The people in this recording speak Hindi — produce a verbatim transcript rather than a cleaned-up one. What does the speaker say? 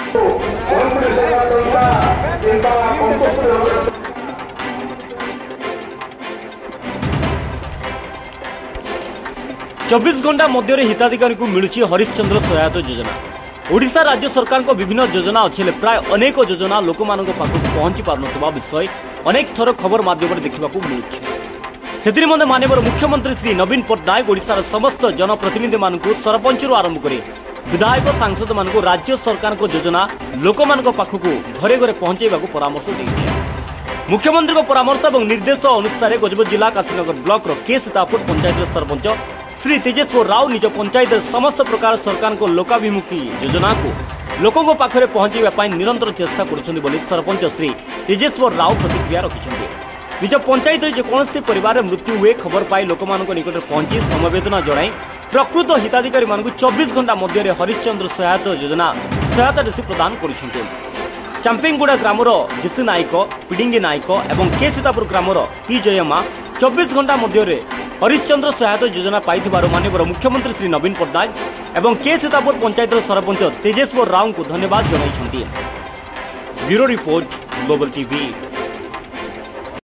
चौबीस घंटा मध्य हिताधिकारी को मिलुची हरिश्चंद्र सहायता योजना। ओडिशा राज्य सरकार को विभिन्न योजना अच्छे प्राय अनेक योजना लोक मान पाखक पहुंची पार विषय अनेक थर खबर माध्यम देखा मिलूँ। माननीय मुख्यमंत्री श्री नवीन पट्टनायक ओडिशार समस्त जनप्रतिनिधि मानक सरपंच आरंभ कर विधायक सांसद मान राज्य सरकार को योजना लोक मान पाखक घरे घरे पहुंचाइबा परामर्श देते। मुख्यमंत्री को परामर्श और निर्देश अनुसार गजपति जिला काशीनगर ब्लॉक के सीतापुर पंचायत सरपंच श्री तेजेश्वर राव निज पंचायत समस्त प्रकार सरकार को लोकाभिमुखी योजना को लोकों को पाखरे पहुंचाइबा निरंतर चेष्टा कर सरपंच श्री तेजेश्वर राव प्रतिक्रिया रखिछन्ते। निज पंचायत जेकोसी परिवार मृत्यु हुए खबर पाई लोक निकट पहुंची समवेदना जणाई प्रकृत हिताधिकारी मानक चौबीस घंटा मध्य हरिश्चंद्र सहायता योजना सहायता राशि प्रदान कर चांपिंगुड़ा ग्रामर जीसी नायक पिडिंगी नायक और के सीतापुर ग्रामर पी जयमा चौबीस घंटा मध्य हरिश्चंद्र सहायता योजना पाई माननीय मुख्यमंत्री श्री नवीन पट्टनायक एवं के सीतापुर पंचायत सरपंच तेजेश्वर राव को धन्यवाद जनाई। Bureau report global TV.